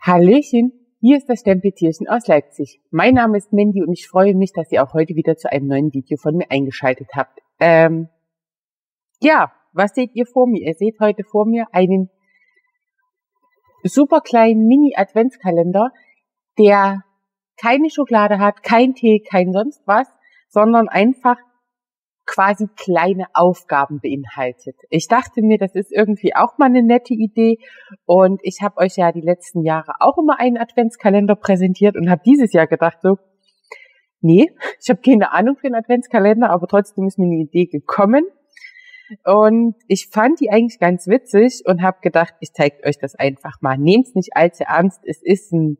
Hallöchen, hier ist das Stempeltierchen aus Leipzig. Mein Name ist Mandy und ich freue mich, dass ihr auch heute wieder zu einem neuen Video von mir eingeschaltet habt. Ja, was seht ihr vor mir? Ihr seht heute vor mir einen super kleinen Mini-Adventskalender, der keine Schokolade hat, kein Tee, kein sonst was, sondern einfach quasi kleine Aufgaben beinhaltet. Ich dachte mir, das ist irgendwie auch mal eine nette Idee und ich habe euch ja die letzten Jahre auch immer einen Adventskalender präsentiert und habe dieses Jahr gedacht so, nee, ich habe keine Ahnung für einen Adventskalender, aber trotzdem ist mir eine Idee gekommen und ich fand die eigentlich ganz witzig und habe gedacht, ich zeige euch das einfach mal. Nehmt's nicht allzu ernst, es ist ein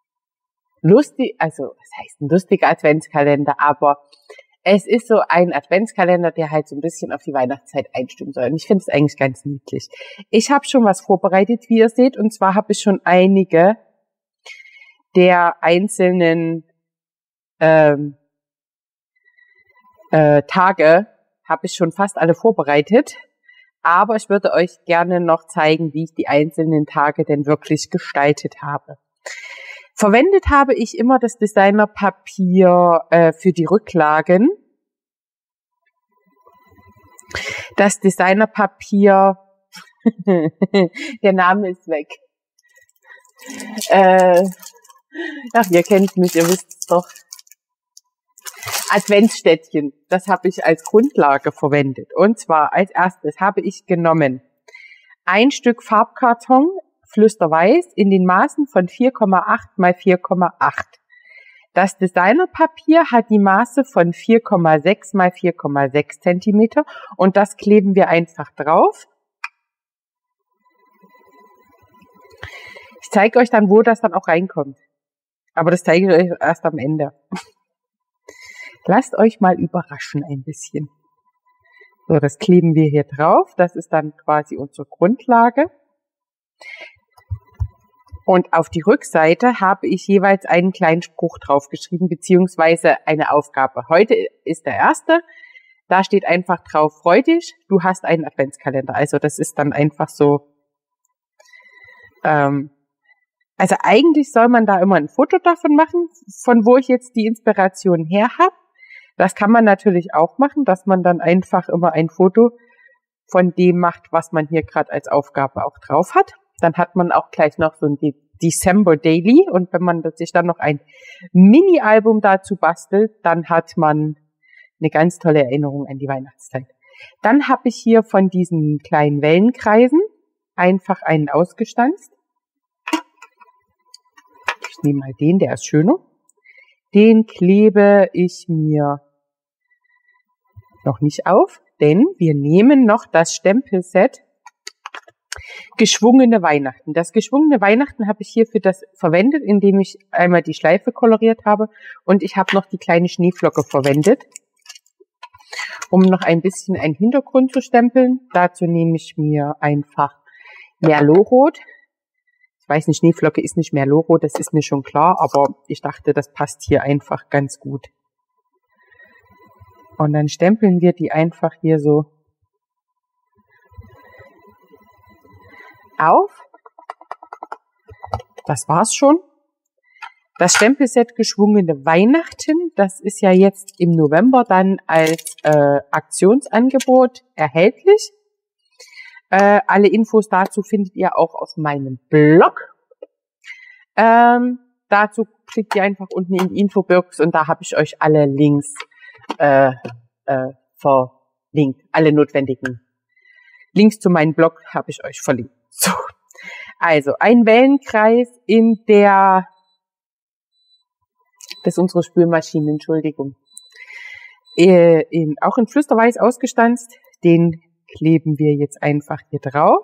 lustiger Adventskalender, aber es ist so ein Adventskalender, der halt so ein bisschen auf die Weihnachtszeit einstimmen soll. Und ich finde es eigentlich ganz niedlich. Ich habe schon was vorbereitet, wie ihr seht. Und zwar habe ich schon einige der einzelnen Tage, habe ich schon fast alle vorbereitet. Aber ich würde euch gerne noch zeigen, wie ich die einzelnen Tage denn wirklich gestaltet habe. Verwendet habe ich immer das Designerpapier für die Rücklagen. Das Designerpapier, der Name ist weg. Ach, ihr kennt mich, ihr wisst es doch. Adventsstädtchen, das habe ich als Grundlage verwendet. Und zwar als erstes habe ich genommen ein Stück Farbkarton, Flüsterweiß in den Maßen von 4,8 mal 4,8. Das Designerpapier hat die Maße von 4,6 mal 4,6 Zentimeter und das kleben wir einfach drauf. Ich zeige euch dann, wo das dann auch reinkommt. Aber das zeige ich euch erst am Ende. Lasst euch mal überraschen ein bisschen. So, das kleben wir hier drauf. Das ist dann quasi unsere Grundlage. Und auf die Rückseite habe ich jeweils einen kleinen Spruch draufgeschrieben, beziehungsweise eine Aufgabe. Heute ist der erste. Da steht einfach drauf, freu dich, du hast einen Adventskalender. Also das ist dann einfach so. Also eigentlich soll man da immer ein Foto davon machen, von wo ich jetzt die Inspiration her habe. Das kann man natürlich auch machen, dass man dann einfach immer ein Foto von dem macht, was man hier gerade als Aufgabe auch drauf hat. Dann hat man auch gleich noch so ein December Daily und wenn man sich dann noch ein Mini-Album dazu bastelt, dann hat man eine ganz tolle Erinnerung an die Weihnachtszeit. Dann habe ich hier von diesen kleinen Wellenkreisen einfach einen ausgestanzt. Ich nehme mal den, der ist schöner. Den klebe ich mir noch nicht auf, denn wir nehmen noch das Stempelset Geschwungene Weihnachten. Das geschwungene Weihnachten habe ich hier für das verwendet, indem ich einmal die Schleife koloriert habe und ich habe noch die kleine Schneeflocke verwendet, um noch ein bisschen einen Hintergrund zu stempeln. Dazu nehme ich mir einfach Merlotrot. Ich weiß nicht, Schneeflocke ist nicht Merlotrot, das ist mir schon klar, aber ich dachte, das passt hier einfach ganz gut. Und dann stempeln wir die einfach hier so auf. Das war's schon. Das Stempelset Geschwungene Weihnachten, das ist ja jetzt im November dann als Aktionsangebot erhältlich. Alle Infos dazu findet ihr auch auf meinem Blog. Dazu klickt ihr einfach unten in die Infobox und da habe ich euch alle Links verlinkt. Alle notwendigen Links zu meinem Blog habe ich euch verlinkt. So, also ein Wellenkreis das ist unsere Spülmaschine, Entschuldigung. Auch in Flüsterweiß ausgestanzt, den kleben wir jetzt einfach hier drauf.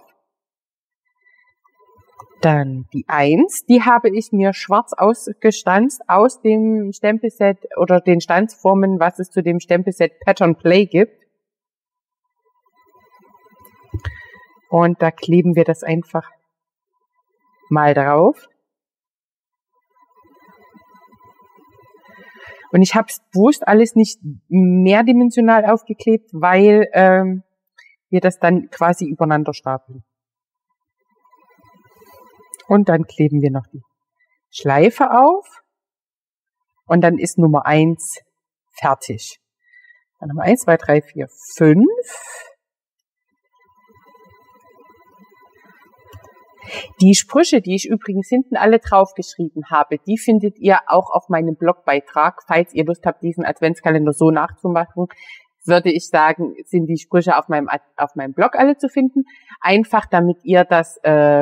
Dann die 1, die habe ich mir schwarz ausgestanzt aus dem Stempelset oder den Stanzformen, was es zu dem Stempelset Pattern Play gibt. Und da kleben wir das einfach mal drauf. Und ich habe es bewusst alles nicht mehrdimensional aufgeklebt, weil wir das dann quasi übereinander stapeln. Und dann kleben wir noch die Schleife auf. Und dann ist Nummer 1 fertig. Dann haben wir 1, 2, 3, 4, 5. Die Sprüche, die ich übrigens hinten alle draufgeschrieben habe, die findet ihr auch auf meinem Blogbeitrag. Falls ihr Lust habt, diesen Adventskalender so nachzumachen, würde ich sagen, sind die Sprüche auf meinem Blog alle zu finden. Einfach, damit ihr das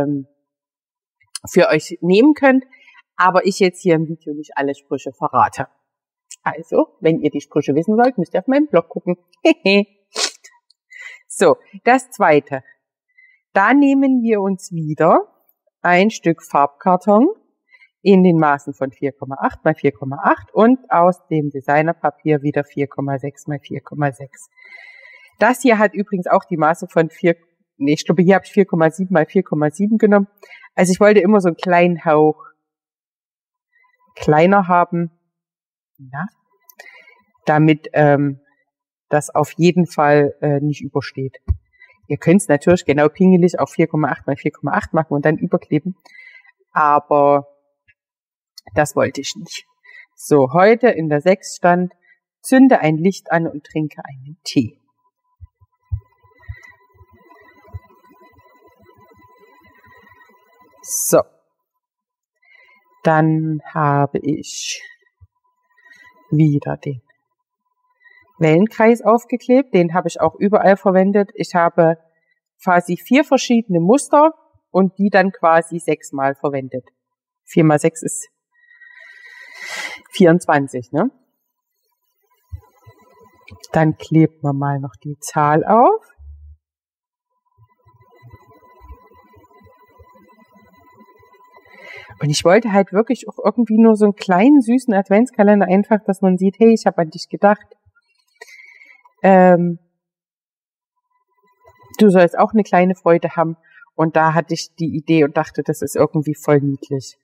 für euch nehmen könnt. Aber ich jetzt hier im Video nicht alle Sprüche verrate. Also, wenn ihr die Sprüche wissen wollt, müsst ihr auf meinem Blog gucken. So, das zweite. Da nehmen wir uns wieder ein Stück Farbkarton in den Maßen von 4,8 mal 4,8 und aus dem Designerpapier wieder 4,6 mal 4,6. Das hier hat übrigens auch die Maße von ich glaube, hier habe ich 4,7 mal 4,7 genommen. Also ich wollte immer so einen kleinen Hauch kleiner haben, ja, damit das auf jeden Fall nicht übersteht. Ihr könnt es natürlich genau pingelig auf 4,8 mal 4,8 machen und dann überkleben, aber das wollte ich nicht. So, heute in der 6 stand, zünde ein Licht an und trinke einen Tee. So, dann habe ich wieder den Wellenkreis aufgeklebt, den habe ich auch überall verwendet. Ich habe quasi 4 verschiedene Muster und die dann quasi 6-mal verwendet. 4 mal 6 ist 24, ne? Dann klebt man mal noch die Zahl auf. Und ich wollte halt wirklich auch irgendwie nur so einen kleinen, süßen Adventskalender, einfach, dass man sieht, hey, ich habe an dich gedacht. Du sollst auch eine kleine Freude haben. Und da hatte ich die Idee und dachte, das ist irgendwie voll niedlich.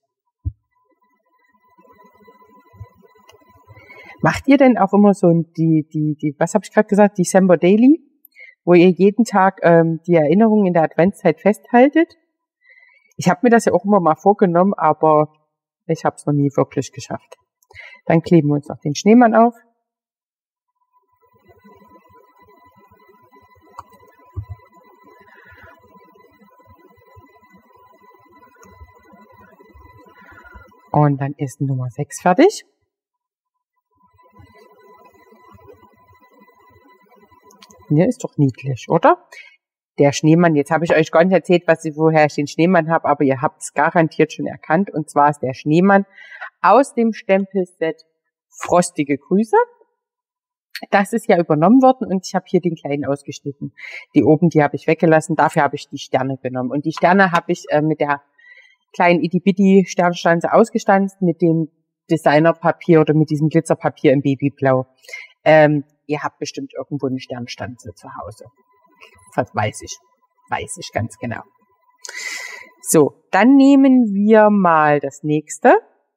Macht ihr denn auch immer so was habe ich gerade gesagt, December Daily, wo ihr jeden Tag die Erinnerungen in der Adventszeit festhaltet? Ich habe mir das ja auch immer mal vorgenommen, aber ich habe es noch nie wirklich geschafft. Dann kleben wir uns noch den Schneemann auf. Und dann ist Nummer 6 fertig. Ja, ist doch niedlich, oder? Der Schneemann, jetzt habe ich euch gar nicht erzählt, woher ich den Schneemann habe, aber ihr habt es garantiert schon erkannt. Und zwar ist der Schneemann aus dem Stempelset Frostige Grüße. Das ist ja übernommen worden und ich habe hier den kleinen ausgeschnitten. Die oben, die habe ich weggelassen, dafür habe ich die Sterne genommen. Und die Sterne habe ich mit der kleinen Itty-Bitty Sternstanze ausgestanzt mit dem Designerpapier oder mit diesem Glitzerpapier in Babyblau. Ihr habt bestimmt irgendwo eine Sternstanze zu Hause. Das weiß ich ganz genau. So, dann nehmen wir mal das nächste.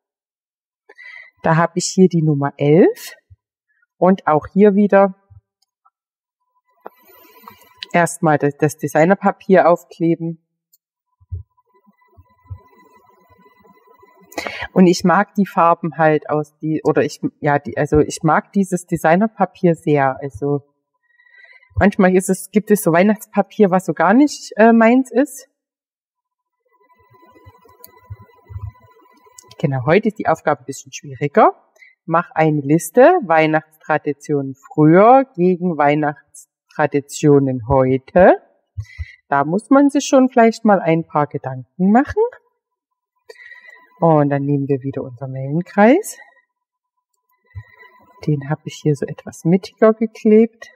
Da habe ich hier die Nummer 11 und auch hier wieder erstmal das Designerpapier aufkleben. Und ich mag die Farben halt ich mag dieses Designerpapier sehr. Also manchmal gibt es so Weihnachtspapier, was so gar nicht meins ist. Genau, heute ist die Aufgabe ein bisschen schwieriger. Mach eine Liste Weihnachtstraditionen früher gegen Weihnachtstraditionen heute. Da muss man sich schon vielleicht mal ein paar Gedanken machen. Und dann nehmen wir wieder unseren Wellenkreis. Den habe ich hier so etwas mittiger geklebt.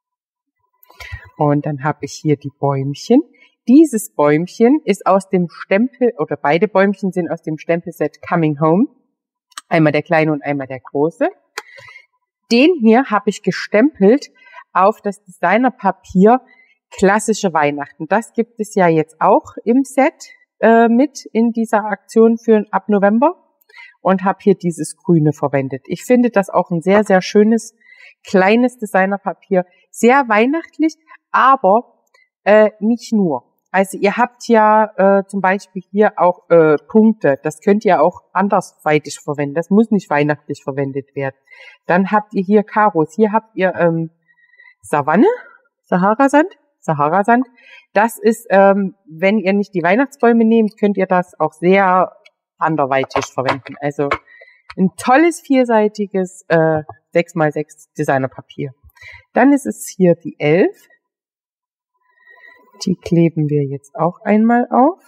Und dann habe ich hier die Bäumchen. Dieses Bäumchen ist aus dem Stempel, oder beide Bäumchen sind aus dem Stempelset Coming Home. Einmal der kleine und einmal der große. Den hier habe ich gestempelt auf das Designerpapier Klassische Weihnachten. Das gibt es ja jetzt auch im Set mit in dieser Aktion für ab November und habe hier dieses Grüne verwendet. Ich finde das auch ein sehr, sehr schönes, kleines Designerpapier. Sehr weihnachtlich, aber nicht nur. Also ihr habt ja zum Beispiel hier auch Punkte. Das könnt ihr auch andersweitig verwenden. Das muss nicht weihnachtlich verwendet werden. Dann habt ihr hier Karos. Hier habt ihr Savanne, Sahara-Sand. Das ist, wenn ihr nicht die Weihnachtsbäume nehmt, könnt ihr das auch sehr anderweitig verwenden. Also ein tolles vierseitiges 6x6 Designerpapier. Dann ist es hier die 11. Die kleben wir jetzt auch einmal auf.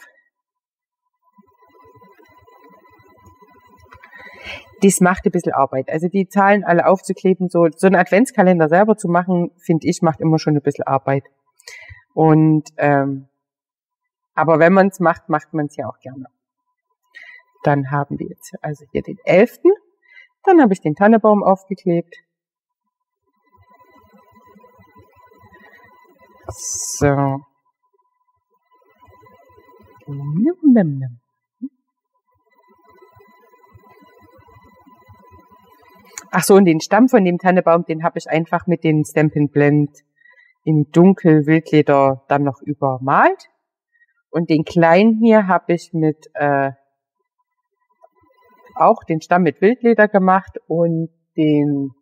Das macht ein bisschen Arbeit. Also die Zahlen alle aufzukleben, so einen Adventskalender selber zu machen, finde ich, macht immer schon ein bisschen Arbeit. Und aber wenn man es macht, macht man es ja auch gerne. Dann haben wir jetzt also hier den 11. Dann habe ich den Tannebaum aufgeklebt. So. Ach so, und den Stamm von dem Tannebaum, den habe ich einfach mit den Stampin' Blend in dunkel Wildleder dann noch übermalt. Und den kleinen hier habe ich mit auch den Stamm mit Wildleder gemacht und den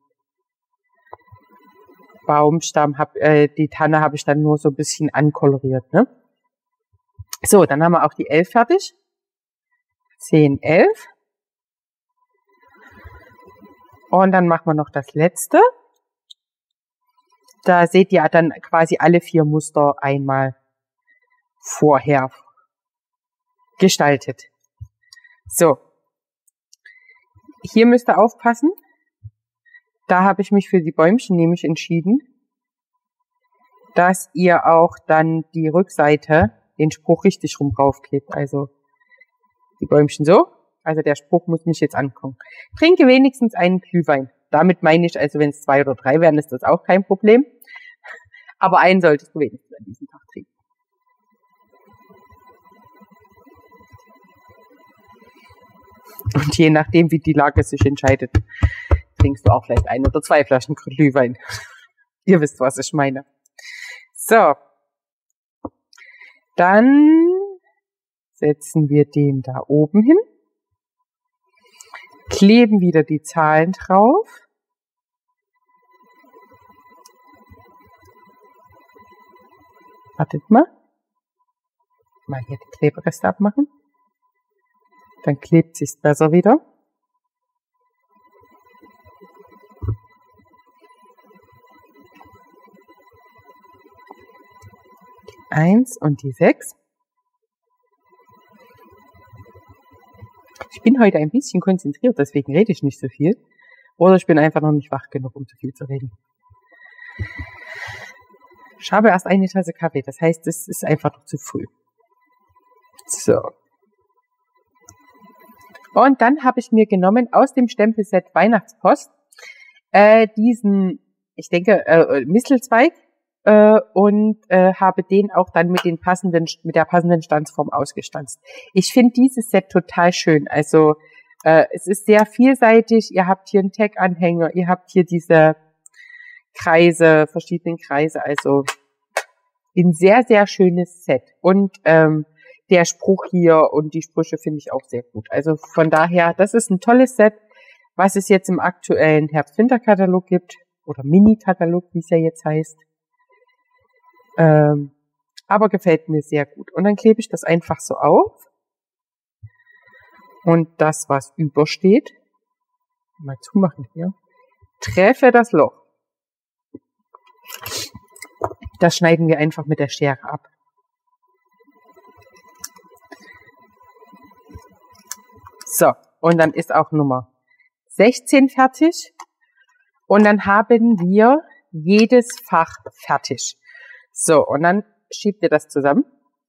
Baumstamm, die Tanne habe ich dann nur so ein bisschen ankoloriert, ne? So, dann haben wir auch die 11 fertig. 10, 11. Und dann machen wir noch das letzte. Da seht ihr dann quasi alle 4 Muster einmal vorher gestaltet. So. Hier müsst ihr aufpassen. Da habe ich mich für die Bäumchen nämlich entschieden, dass ihr auch dann die Rückseite den Spruch richtig rum draufklebt. Also die Bäumchen so. Also der Spruch muss nicht jetzt ankommen. Trinke wenigstens einen Glühwein. Damit meine ich, also wenn es 2 oder 3 wären, ist das auch kein Problem. Aber einen solltest du wenigstens an diesem Tag trinken. Und je nachdem, wie die Lage sich entscheidet, trinkst du auch vielleicht 1 oder 2 Flaschen Glühwein. Ihr wisst, was ich meine. So. Dann setzen wir den da oben hin. Kleben wieder die Zahlen drauf. Wartet mal. Mal hier die Klebereste abmachen. Dann klebt sich's besser wieder. Die 1 und die 6. Ich bin heute ein bisschen konzentriert, deswegen rede ich nicht so viel. Oder ich bin einfach noch nicht wach genug, um so viel zu reden. Ich habe erst eine Tasse Kaffee, das heißt, es ist einfach noch zu früh. So. Und dann habe ich mir genommen aus dem Stempelset Weihnachtspost diesen, ich denke, Mistelzweig und habe den auch dann mit der passenden Stanzform ausgestanzt. Ich finde dieses Set total schön. Also es ist sehr vielseitig. Ihr habt hier einen Tag-Anhänger, ihr habt hier diese Kreise, verschiedenen Kreise. Also ein sehr, sehr schönes Set. Und der Spruch hier und die Sprüche finde ich auch sehr gut. Also von daher, das ist ein tolles Set, was es jetzt im aktuellen Herbst-Winter-Katalog gibt. Oder Mini-Katalog, wie es ja jetzt heißt. Aber gefällt mir sehr gut. Und dann klebe ich das einfach so auf. Und das, was übersteht, mal zumachen hier, treffe das Loch. Das schneiden wir einfach mit der Schere ab. So, und dann ist auch Nummer 16 fertig. Und dann haben wir jedes Fach fertig. So, und dann schiebt ihr das zusammen.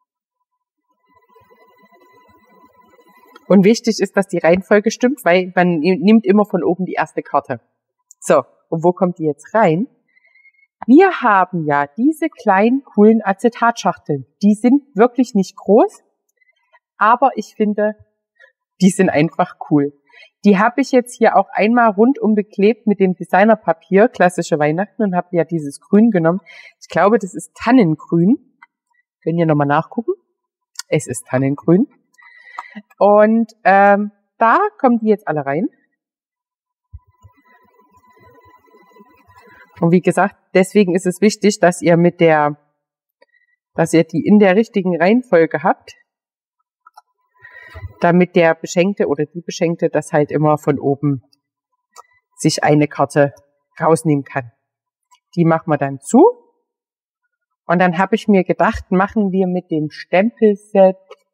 Und wichtig ist, dass die Reihenfolge stimmt, weil man nimmt immer von oben die erste Karte. So, und wo kommt die jetzt rein? Wir haben ja diese kleinen, coolen Acetatschachteln. Die sind wirklich nicht groß, aber ich finde, die sind einfach cool. Die habe ich jetzt hier auch einmal rundum beklebt mit dem Designerpapier, klassische Weihnachten, und habe ja dieses Grün genommen. Ich glaube, das ist Tannengrün. Könnt ihr nochmal nachgucken. Es ist Tannengrün. Und da kommen die jetzt alle rein. Und wie gesagt, deswegen ist es wichtig, dass ihr die in der richtigen Reihenfolge habt, damit der Beschenkte oder die Beschenkte das halt immer von oben sich eine Karte rausnehmen kann. Die machen wir dann zu. Und dann habe ich mir gedacht, machen wir mit dem Stempelset,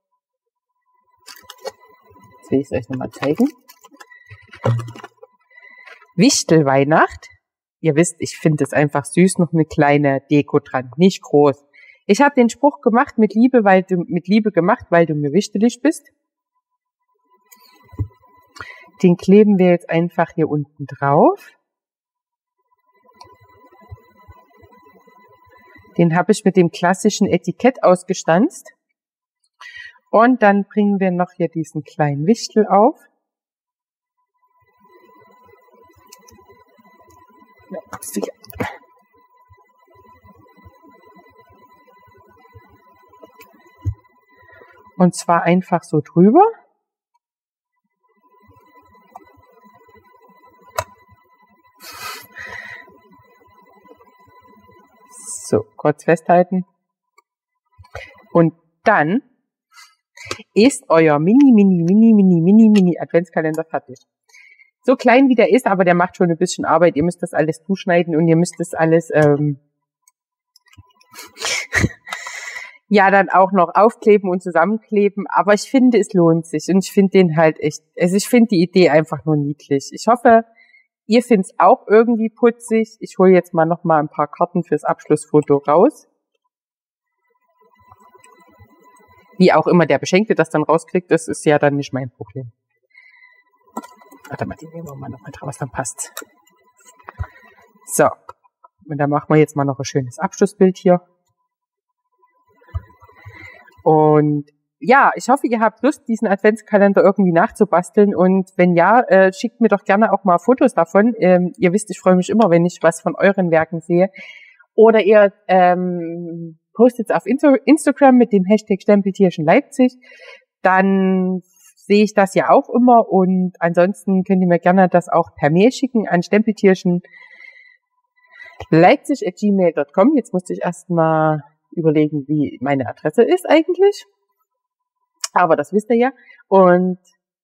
jetzt will ich es euch nochmal zeigen, Wichtelweihnacht. Ihr wisst, ich finde es einfach süß, noch eine kleine Deko dran, nicht groß. Ich habe den Spruch gemacht, mit Liebe gemacht, weil du mir wichtig bist. Den kleben wir jetzt einfach hier unten drauf. Den habe ich mit dem klassischen Etikett ausgestanzt. Und dann bringen wir noch hier diesen kleinen Wichtel auf. Und zwar einfach so drüber. So, kurz festhalten. Und dann ist euer Mini Adventskalender fertig. So klein wie der ist, aber der macht schon ein bisschen Arbeit. Ihr müsst das alles zuschneiden und ihr müsst das alles ja dann auch noch aufkleben und zusammenkleben. Aber ich finde, es lohnt sich und ich finde den halt echt, also ich finde die Idee einfach nur niedlich. Ich hoffe, ihr findet es auch irgendwie putzig. Ich hole jetzt mal noch mal ein paar Karten fürs Abschlussfoto raus. Wie auch immer der Beschenkte das dann rauskriegt, das ist ja dann nicht mein Problem. Warte mal, die nehmen wir mal noch mal drauf, was dann passt. So, und dann machen wir jetzt mal noch ein schönes Abschlussbild hier. Und ja, ich hoffe, ihr habt Lust, diesen Adventskalender irgendwie nachzubasteln. Und wenn ja, schickt mir doch gerne auch mal Fotos davon. Ihr wisst, ich freue mich immer, wenn ich was von euren Werken sehe. Oder ihr postet es auf Instagram mit dem Hashtag Stempeltierchen Leipzig. Dann sehe ich das ja auch immer. Und ansonsten könnt ihr mir gerne das auch per Mail schicken an stempeltierchenleipzig@gmail.com. Jetzt musste ich erstmal überlegen, wie meine Adresse ist eigentlich. Aber das wisst ihr ja. Und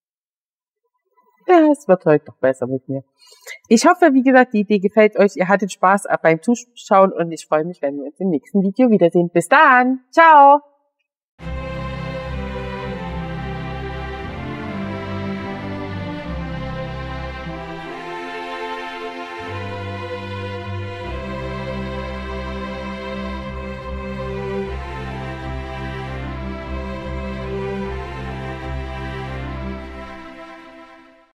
ja, es wird heute noch besser mit mir. Ich hoffe, wie gesagt, die Idee gefällt euch. Ihr hattet Spaß beim Zuschauen und ich freue mich, wenn wir uns im nächsten Video wiedersehen. Bis dann. Ciao.